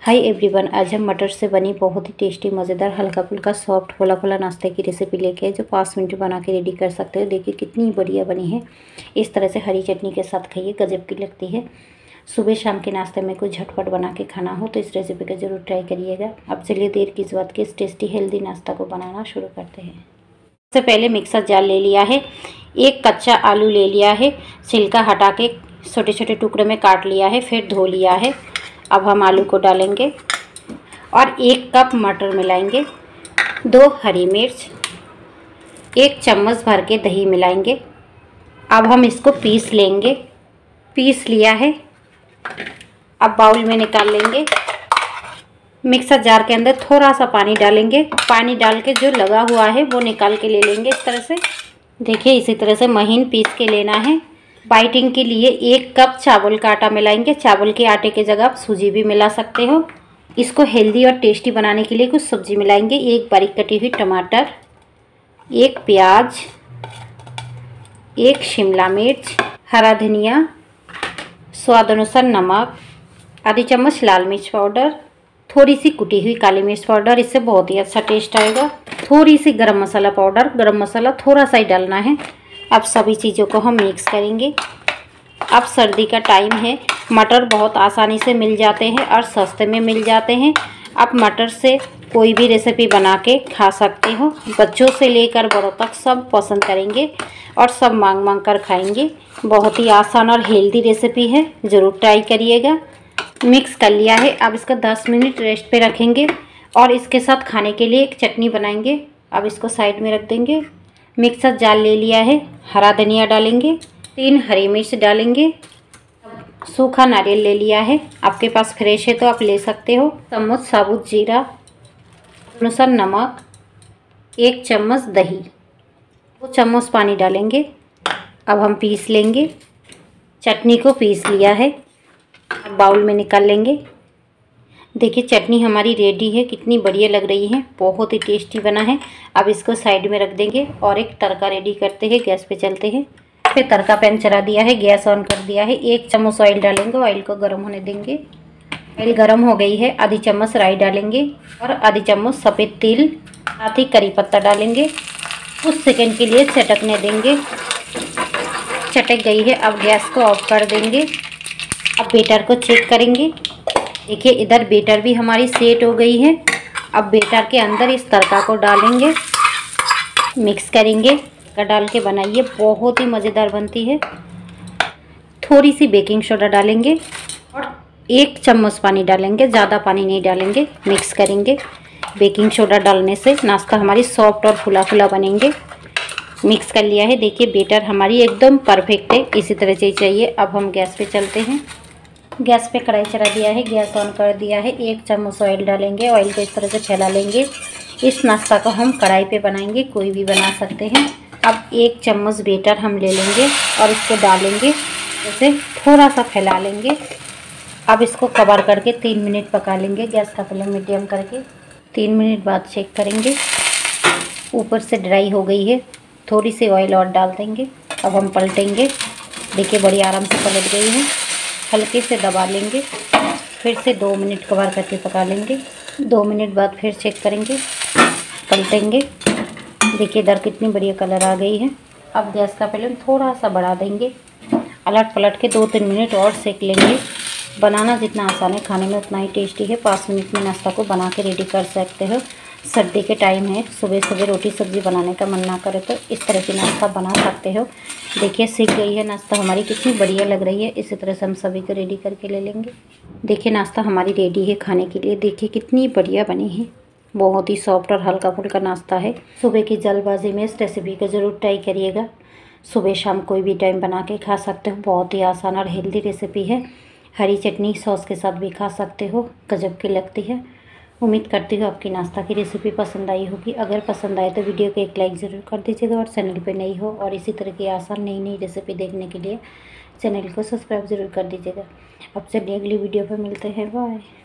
Hi everyone, आज हम मटर से बनी बहुत ही टेस्टी मज़ेदार हल्का फुल्का सॉफ्ट फुला फुला नाश्ते की रेसिपी लेके आए जो 5 मिनट में बना के रेडी कर सकते हो। देखिए कितनी बढ़िया बनी है। इस तरह से हरी चटनी के साथ खाइए, गजब की लगती है। सुबह शाम के नाश्ते में कुछ झटपट बना के खाना हो तो इस रेसिपी का ज़रूर ट्राई करिएगा। अब चलिए देर किस बात की, इस टेस्टी हेल्दी नाश्ता को बनाना शुरू करते हैं। सबसे पहले मिक्सर जार ले लिया है, एक कच्चा आलू ले लिया है, छिलका हटा के छोटे छोटे टुकड़े में काट लिया है, फिर धो लिया है। अब हम आलू को डालेंगे और 1 कप मटर मिलाएंगे, 2 हरी मिर्च, 1 चम्मच भर के दही मिलाएंगे। अब हम इसको पीस लेंगे। पीस लिया है, अब बाउल में निकाल लेंगे। मिक्सर जार के अंदर थोड़ा सा पानी डालेंगे, पानी डाल के जो लगा हुआ है वो निकाल के ले लेंगे इस तरह से। देखिए इसी तरह से महीन पीस के लेना है। बाइटिंग के लिए 1 कप चावल का आटा मिलाएंगे। चावल के आटे की जगह आप सूजी भी मिला सकते हो। इसको हेल्दी और टेस्टी बनाने के लिए कुछ सब्जी मिलाएंगे, 1 बारीक कटी हुई टमाटर, 1 प्याज, 1 शिमला मिर्च, हरा धनिया, स्वाद अनुसार नमक, आधी चम्मच लाल मिर्च पाउडर, थोड़ी सी कुटी हुई काली मिर्च पाउडर, इससे बहुत ही अच्छा टेस्ट आएगा। थोड़ी सी गरम मसाला पाउडर, गरम मसाला थोड़ा सा ही डालना है। अब सभी चीज़ों को हम मिक्स करेंगे। अब सर्दी का टाइम है, मटर बहुत आसानी से मिल जाते हैं और सस्ते में मिल जाते हैं। आप मटर से कोई भी रेसिपी बना के खा सकते हो। बच्चों से लेकर बड़ों तक सब पसंद करेंगे और सब मांग मांग कर खाएंगे। बहुत ही आसान और हेल्दी रेसिपी है, ज़रूर ट्राई करिएगा। मिक्स कर लिया है, अब इसका 10 मिनट रेस्ट पे रखेंगे और इसके साथ खाने के लिए एक चटनी बनाएंगे। अब इसको साइड में रख देंगे। मिक्सर जार ले लिया है, हरा धनिया डालेंगे, 3 हरी मिर्च डालेंगे, सूखा नारियल ले लिया है, आपके पास फ्रेश है तो आप ले सकते हो, चम्मच साबुत जीरा, अनुसार नमक, 1 चम्मच दही, 2 चम्मच पानी डालेंगे। अब हम पीस लेंगे। चटनी को पीस लिया है, अब बाउल में निकाल लेंगे। देखिए चटनी हमारी रेडी है, कितनी बढ़िया लग रही है, बहुत ही टेस्टी बना है। अब इसको साइड में रख देंगे और एक तड़का रेडी करते हैं। गैस पे चलते हैं, फिर तड़का पैन चढ़ा दिया है, गैस ऑन कर दिया है। 1 चम्मच ऑयल डालेंगे, ऑयल को गर्म होने देंगे। ऑयल गर्म हो गई है, आधी चम्मच राई डालेंगे और आधी चम्मच सफ़ेद तिल, साथ ही करी पत्ता डालेंगे। कुछ सेकंड के लिए चटकने देंगे। चटक गई है, अब गैस को ऑफ कर देंगे। अब बेटर को चेक करेंगे। देखिए इधर बेटर भी हमारी सेट हो गई है। अब बेटर के अंदर इस तड़का को डालेंगे, मिक्स करेंगे। डाल के बनाइए, बहुत ही मज़ेदार बनती है। थोड़ी सी बेकिंग सोडा डालेंगे और 1 चम्मच पानी डालेंगे, ज़्यादा पानी नहीं डालेंगे। मिक्स करेंगे। बेकिंग सोडा डालने से नाश्ता हमारी सॉफ्ट और फुला फुला बनेंगे। मिक्स कर लिया है। देखिए बेटर हमारी एकदम परफेक्ट है, इसी तरह से चाहिए। अब हम गैस पे चलते हैं। गैस पे कढ़ाई चढ़ा दिया है, गैस ऑन कर दिया है। 1 चम्मच ऑयल डालेंगे, ऑयल को इस तरह से फैला लेंगे। इस नाश्ता को हम कढ़ाई पे बनाएंगे, कोई भी बना सकते हैं। अब 1 चम्मच बेटर हम ले लेंगे और इसको डालेंगे, जैसे थोड़ा सा फैला लेंगे। अब इसको कवर करके 3 मिनट पका लेंगे, गैस का फ्लेम मीडियम करके। 3 मिनट बाद चेक करेंगे, ऊपर से ड्राई हो गई है। थोड़ी सी ऑयल और डाल देंगे। अब हम पलटेंगे। देखिए बड़ी आराम से पलट गई है। हल्के से दबा लेंगे, फिर से 2 मिनट कवर करके पका लेंगे। 2 मिनट बाद फिर चेक करेंगे, पलटेंगे। देखिए इधर कितनी बढ़िया कलर आ गई है। अब गैस का फ्लेम थोड़ा सा बढ़ा देंगे, अलट पलट के 2-3 मिनट और सेक लेंगे। बनाना जितना आसान है, खाने में उतना ही टेस्टी है। 5 मिनट में नाश्ता को बना के रेडी कर सकते हो। सर्दी के टाइम है, सुबह सुबह रोटी सब्ज़ी बनाने का मन ना करे तो इस तरह की नाश्ता बना सकते हो। देखिए सीख गई है नाश्ता हमारी, कितनी बढ़िया लग रही है। इसी तरह से हम सभी को रेडी करके ले लेंगे। देखिए नाश्ता हमारी रेडी है खाने के लिए। देखिए कितनी बढ़िया बनी है, बहुत ही सॉफ्ट और हल्का फुल्का नाश्ता है। सुबह की जल्दबाजी में इस रेसिपी को ज़रूर ट्राई करिएगा। सुबह शाम कोई भी टाइम बना के खा सकते हो। बहुत ही आसान और हेल्दी रेसिपी है। हरी चटनी सॉस के साथ भी खा सकते हो, गजब की लगती है। उम्मीद करती हूँ आपकी नाश्ता की रेसिपी पसंद आई होगी। अगर पसंद आए तो वीडियो को एक लाइक ज़रूर कर दीजिएगा और चैनल पे नई हो और इसी तरह की आसान नई नई रेसिपी देखने के लिए चैनल को सब्सक्राइब ज़रूर कर दीजिएगा। अब चलिए अगली वीडियो पर मिलते हैं, बाय।